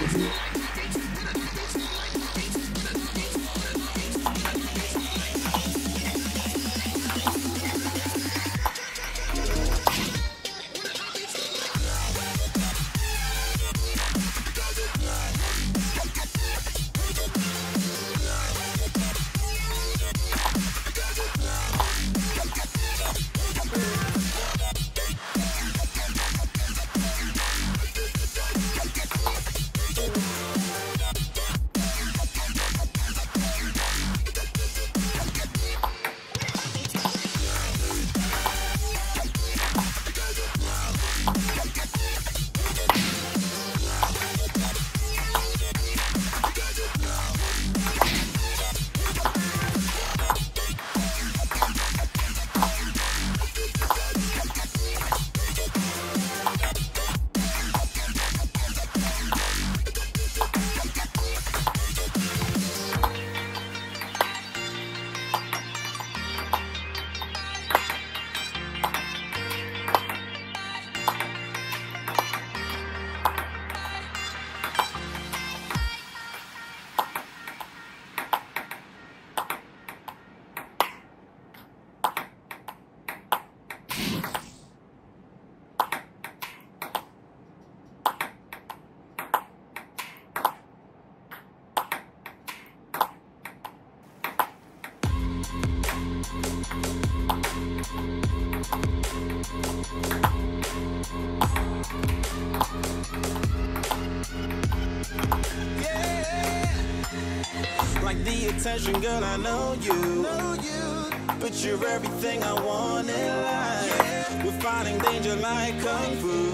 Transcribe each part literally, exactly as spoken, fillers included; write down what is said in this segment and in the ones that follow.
Like the attention, girl, I know you. Know you. But you're everything I want in life. Yeah. We're fighting danger like kung fu.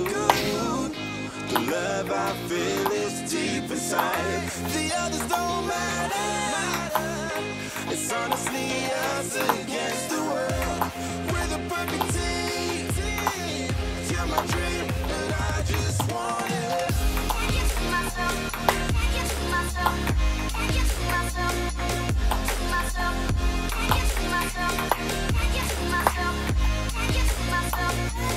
The love I feel is deep inside. The others don't matter. It's honestly us against the world. We're the perfect team. You're my dream, but I just want it. Can't get to myself. Can't get to myself. Can't get to myself. To myself. Can't get to myself. Can't get to myself. Can't get to myself.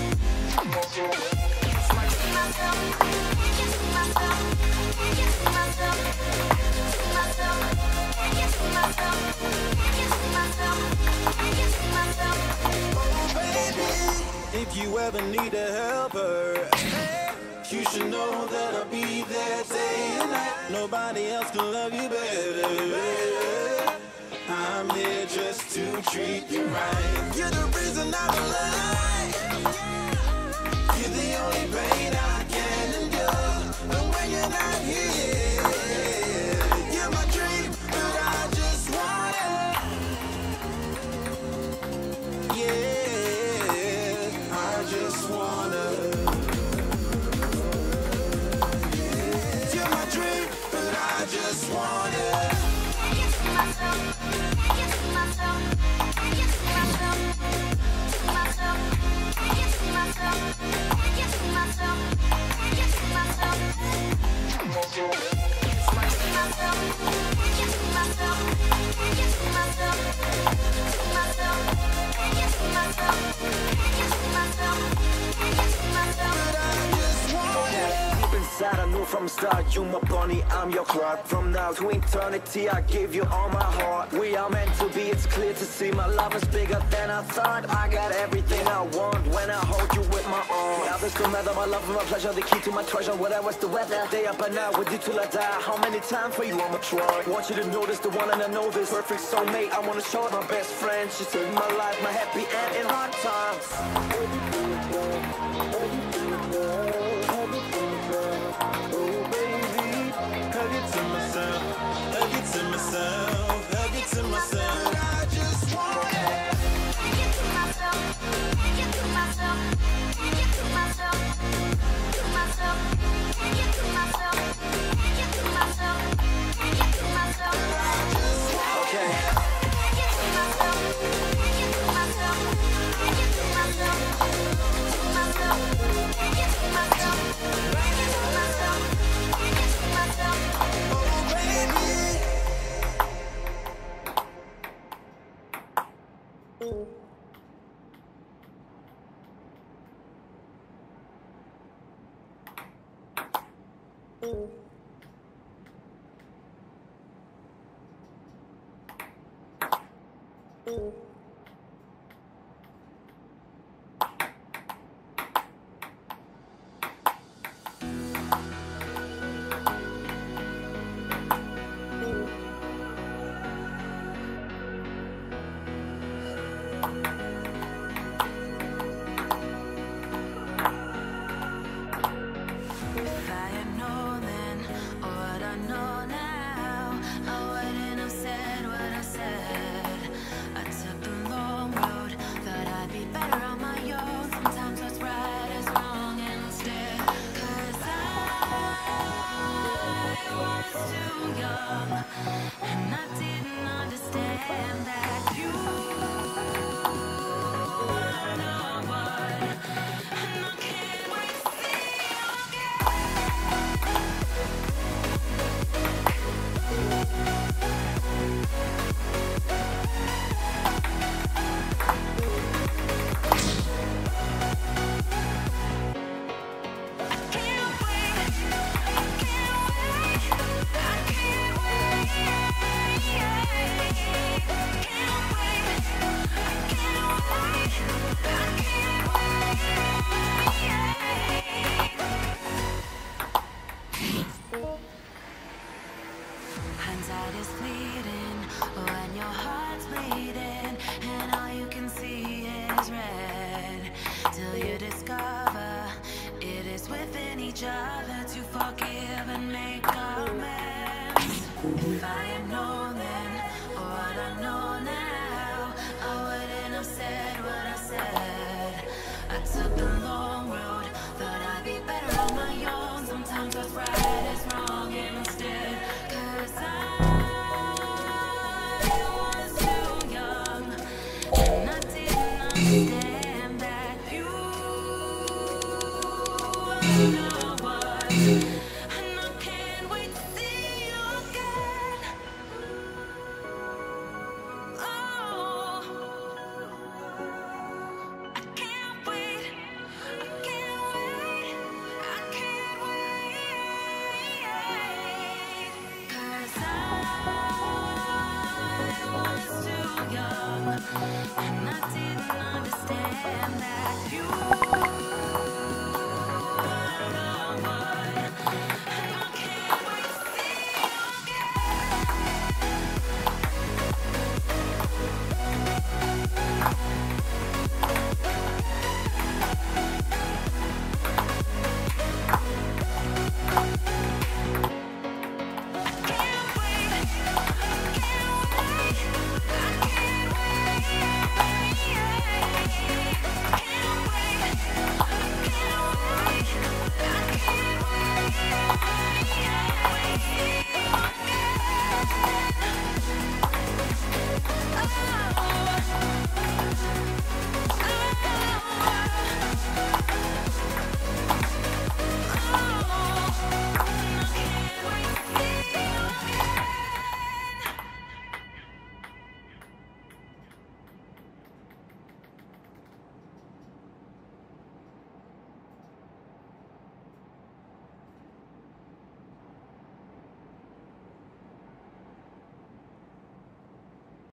It's my to myself. Can't get to myself. Can't get to myself. To myself. Can't get to myself. Can't get to myself. Can't get to myself. Oh baby, if you ever need a helper, you should know that I'll be there day and night. Nobody else can love you better. I'm here just to treat you right. You're the reason I'm alive. You're the only pain I can endure. And when you're not here, you're my dream, but I just want it. Yeah, I just wanna. You're my dream, but I just want it. Can't get to myself. Can't get to myself. Can't get to myself. To myself. Can't get to myself. Can't get to myself. Can't get to myself. It's my to myself. Can't get to myself. Can't get to myself. To myself. Can't get to myself. Can't get to myself. Can't get to myself. But I just want it. Deep inside, I knew from the start, you my bunny, I'm your clock. From now to eternity, I give you all my heart. We are meant to be, it's clear to see. My love is bigger than I thought. I got everything I want when I hold you with my arms. Now this don't matter, my love and my pleasure, the key to my treasure. Whatever's the weather, day up and out with you till I die. How many times for you I'ma try? Want you to notice the one and I know this. Perfect soulmate, I wanna show it my best friend. She saved my life, my happy end in hard times. Hug it to myself, hug it to myself, hug it to myself. I just want it. Can't get to myself. Can't get to myself. Can't get to myself. To myself. Can't get to myself. Can't get to myself. Can't get to myself. Okay. Can't get to myself. Can't get to myself. Can't get to myself. To myself. Can't get to myself. Can't get to myself. Can't get to myself. Oh baby. Hindsight is fleeting when your heart's bleeding and all you can see is red. Till you discover it is within each other to forgive.